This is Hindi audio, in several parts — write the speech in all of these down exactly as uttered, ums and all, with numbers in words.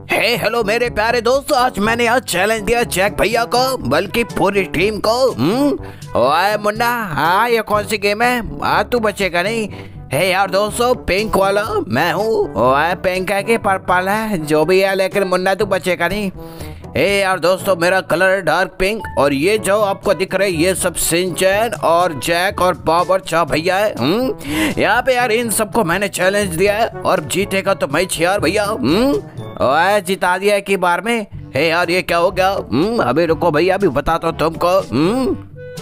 हे हेलो मेरे प्यारे दोस्तों, आज मैंने आज चैलेंज दिया जैक भैया को, बल्कि पूरी टीम को। हम्म ओए मुन्ना, हाँ ये कौन सी गेम है? हाँ तू बचेगा नहीं। हे यार दोस्तों, पिंक वाला मैं हूँ। ओए पिंक है कि पर्पल है, जो भी है, लेकिन मुन्ना तू बचेगा नहीं। हे यार दोस्तों, मेरा कलर है डार्क पिंक, और ये जो आपको दिख रहे ये सब सिंचैन और जैक और बॉब और चा भैया है। हम्म यहाँ पे यार इन सबको मैंने चैलेंज दिया है, और जीतेगा तो मैच यार भैया। हम्म ओए जिता दिया एक ही बार में। हे यार ये क्या हो गया? हम्म अभी रुको भैया, अभी बताता हूँ तुमको। हम्म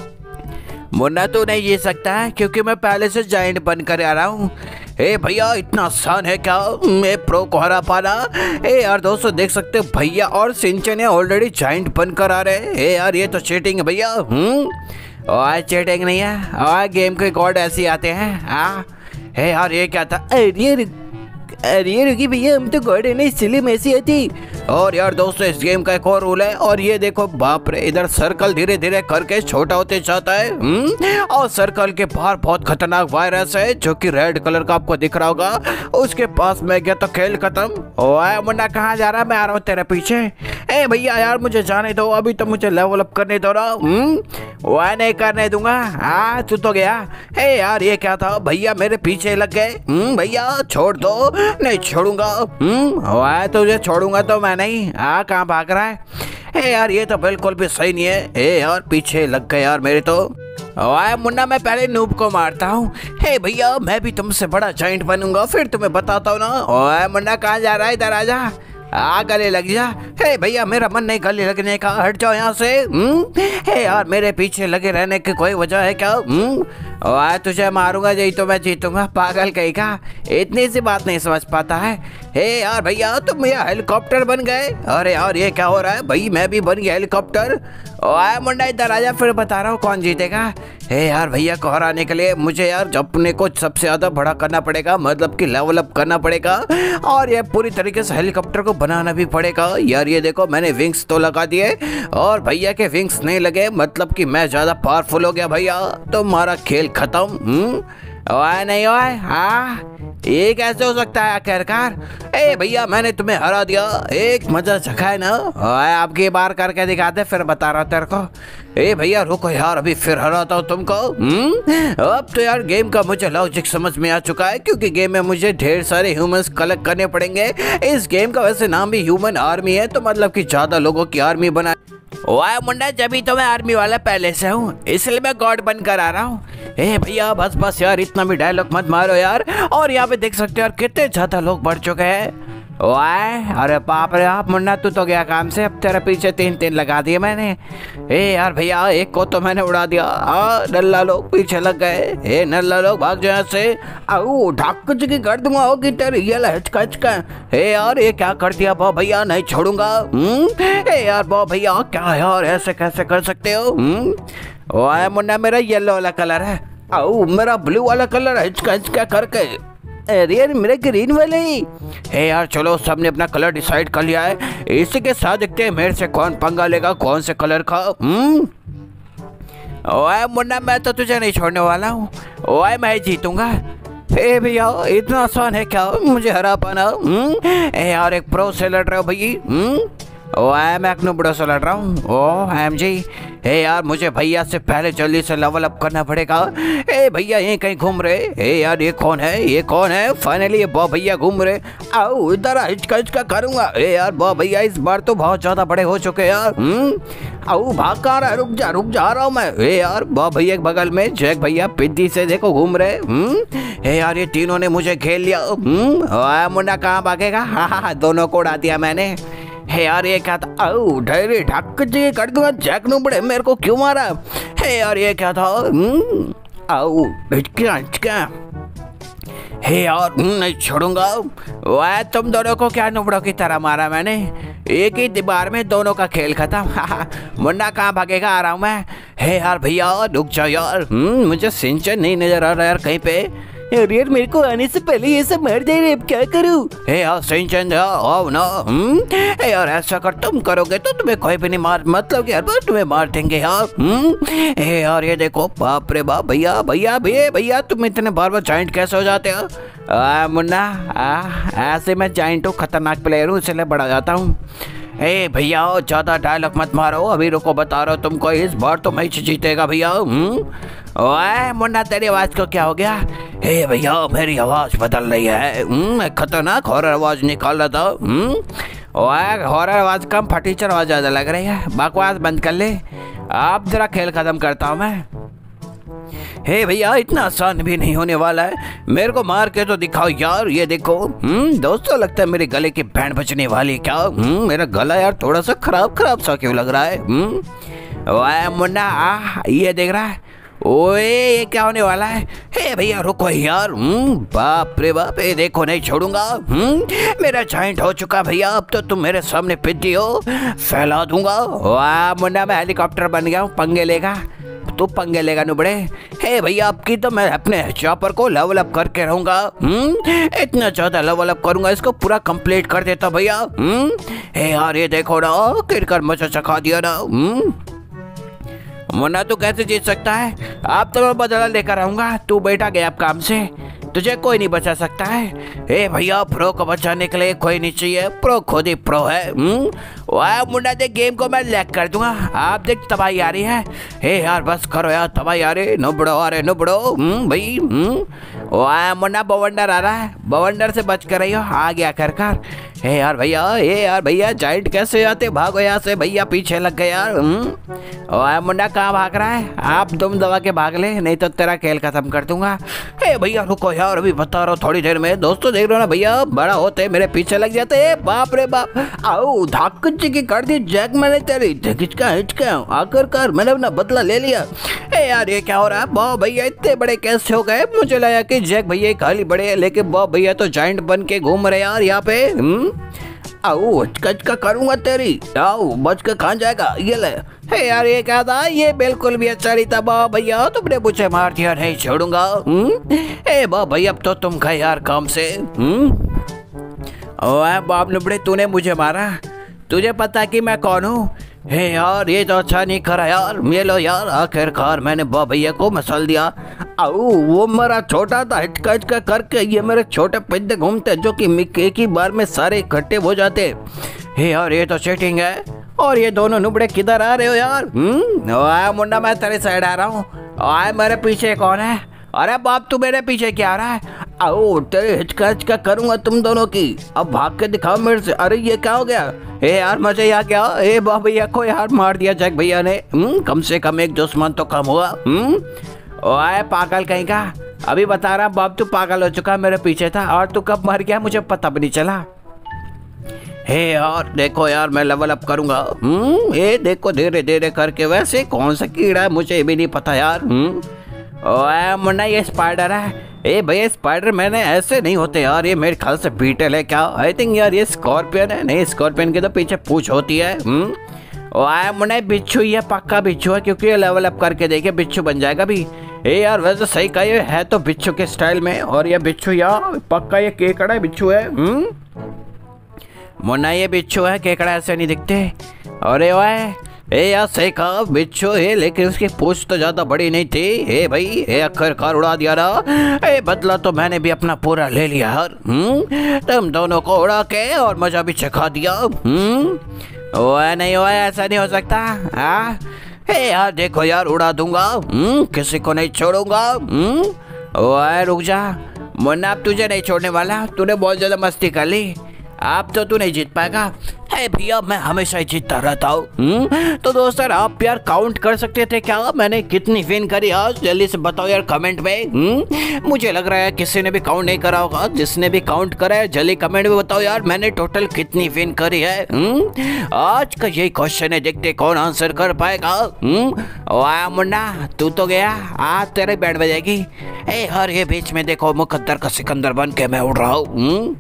मुन्ना तो नहीं जीत सकता है, क्योंकि मैं पहले से जाइंट बन कर आ रहा हूँ। ए भैया, इतना आसान है क्या मैं प्रो को हरा पाना? ए यार दोस्तों, देख सकते हो भैया और सिंचन है ऑलरेडी जाइंट बन कर आ रहे हैं। ए यार ये तो चीटिंग है भैया। हम्म और चीटिंग नहीं है, और गेम के गॉड ऐसे आते हैं। हाँ हे यार ये क्या था? अरे अरे रुकी भैया, हम तो गॉड है ना, इसलिए मैसी आती। और यार दोस्तों, इस गेम का एक और रूल है, और ये देखो बाप रे, इधर सर्कल धीरे धीरे करके छोटा होते जाता है। हम्म और सर्कल के बाहर बहुत खतरनाक वायरस है, जो कि रेड कलर का आपको दिख रहा होगा। उसके पास में गया तो खेल खत्म। ओए मुन्ना कहाँ जा रहा है? मैं आ रहा हूँ तेरे पीछे। ए भैया यार मुझे जाने दो, अभी तो मुझे लेवल अप करने दो ना। हम्म वह नहीं करने दूंगा। हाँ तू तो गया। ए यार ये क्या था? भैया मेरे पीछे लग गए। हम्म भैया छोड़ दो। नहीं छोड़ूंगा। हम्म वह तुझे छोड़ूंगा तो मैं नहीं। हाँ कहाँ भाग रहा है? ए यार ये तो बिल्कुल भी सही नहीं है। ए यार पीछे लग गए यार मेरे तो। ओए मुन्ना, मैं पहले नूब को मारता हूँ। हे भैया, मैं भी तुमसे बड़ा जाइंट बनूंगा, फिर तुम्हें बताता हूँ ना। ओए मुन्ना कहाँ जा रहा है? इधर आ जा। आ गले लग जा। हे भैया, मेरा मन नहीं गले लगने का, हट जाओ यहाँ से। हम्म हे यार, मेरे पीछे लगे रहने की कोई वजह है क्या? हम्म और तुझे मारूंगा, यही तो मैं जीतूंगा। पागल कहीं का, इतनी सी बात नहीं समझ पाता है। हे यार भैया, तुम यहाँ हेलीकॉप्टर बन गए। अरे यार ये क्या हो रहा है? भाई मैं भी बन गया हेलीकॉप्टर। ओए मुंडा इधर आजा, फिर बता रहा हूँ कौन जीतेगा। हे यार भैया को हराने के लिए मुझे यार अपने को सबसे ज्यादा बड़ा करना पड़ेगा, मतलब कि लेवल अप करना पड़ेगा, और ये पूरी तरीके से हेलीकॉप्टर को बनाना भी पड़ेगा। यार ये देखो, मैंने विंग्स तो लगा दिए, और भैया के विंग्स नहीं लगे, मतलब कि मैं ज्यादा पावरफुल हो गया भैया। तुम्हारा खेल खत्म। हम्म ओए नहीं ओए, हाँ ये कैसे हो सकता है आखिरकार? ए भैया, मैंने तुम्हें हरा दिया, एक मजा चखा है ना। ओए आपकी बार करके दिखाते, फिर बता रहा तेरे को। ए भैया रुको यार, अभी फिर हराता हूँ तुमको। हम्म अब तो यार गेम का मुझे लॉजिक समझ में आ चुका है, क्योंकि गेम में मुझे ढेर सारे ह्यूमंस कलेक्ट करने पड़ेंगे। इस गेम का वैसे नाम भी ह्यूमन आर्मी है, तो मतलब कि ज्यादा लोगों की आर्मी बना। वाह मुंडा, जब तो मैं आर्मी वाला पहले से हूँ, इसलिए मैं गॉड बनकर आ रहा हूँ। ए भैया बस बस यार, इतना भी डायलॉग मत मारो यार। और यहाँ पे देख सकते हो यार, कितने ज्यादा लोग बढ़ चुके हैं। वाह अरे बाप रे, आप मुन्ना तू तो गया काम से। अब तेरे पीछे तीन तीन लगा दिए मैंने। ए यार भैया, एक को तो मैंने उड़ा दिया। हाँ नल्ला लोग पीछे लग गए। ए नल्ला लोग भाग जाए से। आओ ढाक की कर दूंगा होगी तेरी ये हिचका हिचका। ए यार ये क्या कर दिया बो भैया, नहीं छोड़ूंगा। हम्म ए यार बो भैया, क्या यार ऐसे कैसे कर सकते हो? हम्म वाह मुन्ना, मेरा येलो वाला कलर है। आओ मेरा ब्लू वाला कलर है, हिचका हिचका करके। अरे यार मेरे ग्रीन वाले ही। हे यार चलो, सबने अपना कलर डिसाइड कर लिया है। इसी के साथ देखते हैं मेरे से कौन पंगा लेगा, कौन से कलर का। हम्म ओए मुन्ना, मैं तो तुझे नहीं छोड़ने वाला हूँ। ओए मैं जीतूंगा। ए भैया, इतना आसान है क्या मुझे हरा पाना? हम्म ए यार, एक प्रो से लड़ रहे हो भैया। हम्म ओए मैं एक नुबड़ो से लड़ रहा हूँ। O M G. हे यार, मुझे भैया से पहले जल्दी से लेवल अप करना पड़ेगा। ए भैया ये कहीं घूम रहे। ए यार ये कौन है? ये कौन है? फाइनली ये बो भैया घूम रहे। आओ इधर हिचका हिचका करूंगा। ए यार बो भैया इस बार तो बहुत ज्यादा बड़े हो चुके यार। हम्म आओ भाग कहाँ रहा है? रुक जा रुक जा रहा हूँ मैं। ए यार बो भैया के बगल में जैक भैया पिद्दी से देखो घूम रहे। हम्म ए यार ये तीनों ने मुझे घेर लिया। हम्म मुन्ना कहाँ भागेगा? हाँ हाँ दोनों को उड़ा दिया मैंने। हे यार ये क्या था? आओ ढेरे ढक जी कर दूंगा। जैक नु बड़े मेरे को क्यों मारा? हे यार ये क्या था? आओ हिचका हिचका। हे यार नहीं छोड़ूंगा। वह तुम दोनों को क्या नुबड़ों की तरह मारा मैंने? एक ही दीवार में दोनों का खेल खत्म। मुन्ना कहाँ भागेगा? आ रहा हूँ मैं। हे यार भैया रुक जाओ यार। मुझे सिंचन नहीं नजर आ रहा यार कहीं पे। अरे यार मेरे को आने से पहले ये सब मर जाए, अब क्या करूं? हे यार सिंचन आओ ना। हम्म यार ऐसा कर, तुम करोगे तो तुम्हें कोई भी नहीं मार, मतलब कि यार तुम्हें मार देंगे यार। हम्म हे यार ये देखो, बाप रे बाप। भैया भैया भैया भैया, तुम इतने बार बार जॉइंट कैसे हो जाते हो? आ, मुन्ना आ, ऐसे मैं जाइंट हूँ, खतरनाक प्लेयर हूँ, इसलिए बड़ा जाता हूँ। ए भैया ज्यादा डायलॉग मत मारो, अभी रुको बता रहा हूँ तुमको, इस बार तो मैच जीतेगा भैया। ओए मुन्ना तेरी आवाज को क्या हो गया? ए भैया मेरी आवाज बदल रही है, मैं खतरनाक हॉरर आवाज निकाल रहा था। ओए हॉरर आवाज कम, फटीचर आवाज ज्यादा लग रही है, बकवास बंद कर ले, आप जरा खेल खत्म करता हूँ मैं। हे भैया इतना आसान भी नहीं होने वाला है, मेरे को मार के तो दिखाओ यार। ये देखो हम्म दोस्तों, लगता है मेरे गले की बैंड बजने वाली क्या? हम्म मेरा गला यार थोड़ा सा खराब खराब सा क्यों लग रहा है? हम्म ओए मुन्ना आ, ये देख रहा है? ओए ये क्या होने वाला है? हे भैया रुको यार, हम्म बाप रे बाप, ये देखो नहीं छोड़ूंगा। हम्म मेरा जॉइंट हो चुका भैया, अब तो तुम मेरे सामने पिद्दी हो, फैला दूंगा। वाह मुन्ना मैं हेलीकॉप्टर बन गया हूँ, पंगे लेगा तू, पंगे लेगा नुबड़े। हे भैया आपकी तो मैं अपने चॉपर को लेवल अप करके रहूंगा। हम्म इतना ज्यादा लेवल अप करूंगा, इसको पूरा कंप्लीट कर देता भैया। हम्म हे यार ये देखो ना, किरकर मचा चखा दिया ना। हम्म मुन्ना तू कैसे जीत सकता है? आप तो मैं बदला लेकर आऊंगा, तू बैठा गया आप काम से, तुझे कोई नहीं बचा सकता है। ए भैया प्रो को बचाने के लिए कोई नहीं चाहिए, प्रो खुद ही प्रो है। हम्म वाह मुन्ना देख गेम को मैं लैग कर दूंगा, आप देख तबाही आ रही है। हे यार बस करो यार, तबाही आ रही, नुबड़ो अरे नुबड़ो। हम्म भाई हम्म वाह मुन्ना बवंडर आ रहा है, बवंडर से बच कर रही हो, आ गया कर कर। हे यार भैया हे यार भैया जाइंट कैसे आते, भागो यहाँ से भैया, पीछे लग गए यार। हम्म मुन्ना कहाँ भाग रहा है? आप दुम दबा के भाग ले, नहीं तो तेरा खेल खत्म कर दूंगा। हे भैया रुको यार, अभी बता रहा हूँ थोड़ी देर में। दोस्तों देख रहे हो ना भैया, बड़ा होते मेरे पीछे लग जाते, बाप रे बाप। आओ धाक की कर दी जैक मैंने तेरी, हिचका हिचका आखिरकार मैंने अपना बदला ले लिया। ए यार ये क्या हो रहा है? बॉ भैया इतने बड़े कैसे हो गए? मुझे लगा कि जैक भैया खाली बड़े है, लेकिन बॉ भैया तो जाइंट बन के घूम रहे यार यहाँ पे। हम्म आओ हचका करूंगा तेरी, आओ बच के कहाँ जाएगा ये ले। हे यार ये क्या था? ये बिल्कुल भी अच्छा नहीं था बा भैया, तुमने मुझे मार दिया, नहीं छोड़ूंगा। हम्म ए बा भैया अब तो तुम गए यार काम से। हम्म ओए बाप नुबड़े तूने मुझे मारा, तुझे पता कि मैं कौन हूँ? हे यार ये तो अच्छा नहीं करा यार, ये लो यार, आखिरकार मैंने बा भैया को मसल दिया। आओ वो मेरा छोटा था, हिचका हिचका करके ये मेरे छोटे पिद्दे घूमते जो कि एक ही बार में सारे इकट्ठे हो जाते। हे यार ये तो चीटिंग है। और ये दोनों नुबड़े किधर आ रहे हो यार? हम्म मुन्ना मैं तेरे साइड आ रहा हूँ, आए मेरे पीछे कौन है? अरे बाप तू मेरे पीछे क्या आ रहा है? आओ तेरे हिचका हिचका करूंगा तुम दोनों की, अब भाग के दिखाओ मेरे से। अरे ये क्या हो गया? ए यार मजे यहाँ क्या? ए बा भैया को यार मार दिया जैक भैया ने। हम्म कम से कम एक दुश्मन तो कम हुआ। हम्म ओए पागल कहीं का, अभी बता रहा बाप तू पागल हो चुका, मेरे पीछे था और तू कब मर गया मुझे पता भी नहीं चला। हे यार देखो यार मैं लेवल अप करूंगा। हम्म ये देखो धीरे धीरे करके, वैसे कौन सा कीड़ा है मुझे भी नहीं पता यार। हम्म ओए मुन्ना ये स्पाइडर है। ए भैया स्पाइडर मैंने ऐसे नहीं होते यार, ये मेरे ख्याल से बीटल है क्या? आई थिंक यार ये स्कॉर्पियन है। नहीं स्कॉर्पियन के तो पीछे पूंछ होती है। हम्म ओए मुन्ना बिच्छू, ये पक्का बिच्छू है, क्योंकि ये लेवल अप करके देखे बिच्छू बन जाएगा भी। ए यार वैसे सही कहा, ये है तो बिच्छू के स्टाइल में, और ये बिच्छू यार पक्का ये केकड़ा बिच्छू है। हम्म मुन्ना ये बिच्छू है, केकड़ा ऐसे नहीं दिखते। अरे वाह ए यार सही कहा बिच्छू है, लेकिन उसकी पूंछ तो ज्यादा बड़ी नहीं थी। ए भाई ए आखिरकार उड़ा दिया ना। ए बदला तो मैंने भी अपना पूरा ले लिया यार। हम्म तुम दोनों को उड़ा के और मजा भी चखा दिया। हम्म ओए नहीं ओए ऐसा नहीं हो सकता। हाँ हे यार देखो यार उड़ा दूंगा। हम्म किसी को नहीं छोड़ूंगा। हम्म ओए रुक जा मुन्ना, अब तुझे नहीं छोड़ने वाला, तूने बहुत ज्यादा मस्ती कर ली, आप तो तू नहीं जीत पाएगा। है भैया मैं हमेशा ही जीतता रहता हूँ। तो दोस्तों आप यार काउंट कर सकते थे क्या मैंने कितनी विन करी आज? जल्दी से बताओ यार कमेंट में। हुँ? मुझे लग रहा है किसी ने भी काउंट नहीं करा होगा, जिसने भी काउंट करा है जल्दी कमेंट में बताओ यार मैंने टोटल कितनी विन करी है। हुँ? आज का यही क्वेश्चन है, देखते कौन आंसर कर पाएगा। वाह मुन्ना तू तो गया, आज तेरे बैठ बजाएगी। ए हर ये बीच में देखो मुकद्दर का सिकंदर बन के मैं उड़ रहा हूँ।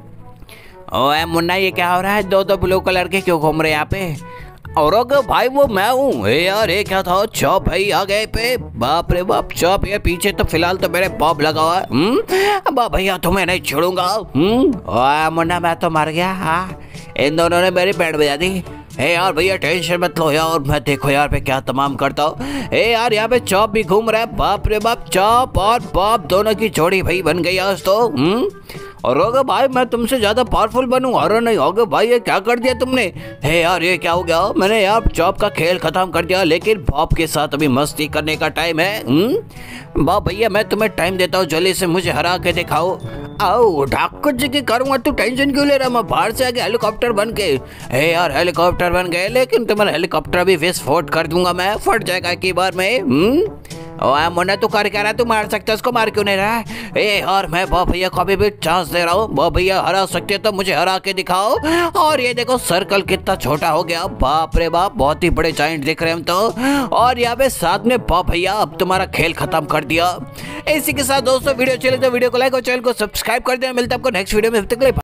ओए मुन्ना ये क्या हो रहा है? दो दो ब्लू कलर के क्यों घूम रहे यहाँ पे? और भाई वो मैं हूँ। यार ये क्या था? चॉप भाई आ गए पे, बाप रे बाप चॉप। ये पीछे तो फिलहाल तो मेरे बॉब लगा हुआ है। बाप भैया तुम्हें नहीं छोड़ूंगा। ओए मुन्ना मैं तो मर गया। हाँ इन दोनों ने मेरी बैंड बजा दी। हे यार भैया टेंशन मत लो यार, मैं देखो यार मैं क्या तमाम करता हूँ। हे यार यहाँ पे चॉप भी घूम रहा है, बाप रे बाप, चॉप और पॉप दोनों की जोड़ी भाई बन गई आज तो। हम्म और होगा भाई मैं तुमसे ज्यादा पावरफुल बनूं, अरे नहीं होगा भाई, ये क्या कर दिया तुमने। हे यार ये क्या हो गया, मैंने यार चॉप का खेल खत्म कर दिया, लेकिन पॉप के साथ अभी मस्ती करने का टाइम है। हम्म वाह भैया मैं तुम्हें टाइम देता हूँ, जल्दी से मुझे हरा के दिखाओ। आओ ठाकुर जी की करूँगा, तू टेंशन क्यों ले रहा, मैं बाहर से आके हेलीकॉप्टर बन के। हे यार हेलीकॉप्टर बन गए, लेकिन तुम्हारा हेलीकॉप्टर भी विस्फोट कर दूंगा मैं, फट जाएगा एक ही बार में। हम्म ओए मुन्ना तू कर क्या रहा है, तू मार सकता है उसको, मार क्यों नहीं रहा है। ए और मैं बॉब भैया को अभी भी चांस दे रहा हूँ, बॉब भैया हरा सकते हो तो मुझे हरा के दिखाओ। और ये देखो सर्कल कितना छोटा हो गया, बाप रे बाप, बहुत ही बड़े जाइंट दिख रहे हैं हम तो। और यहाँ पे साथ में बॉब भैया अब तुम्हारा खेल खत्म कर दिया। इसी के साथ दोस्तों वीडियो चले तो वीडियो को लाइक और चैनल को सब्सक्राइब कर देना। मिलता है आपको नेक्स्ट वीडियो में, तब तक के लिए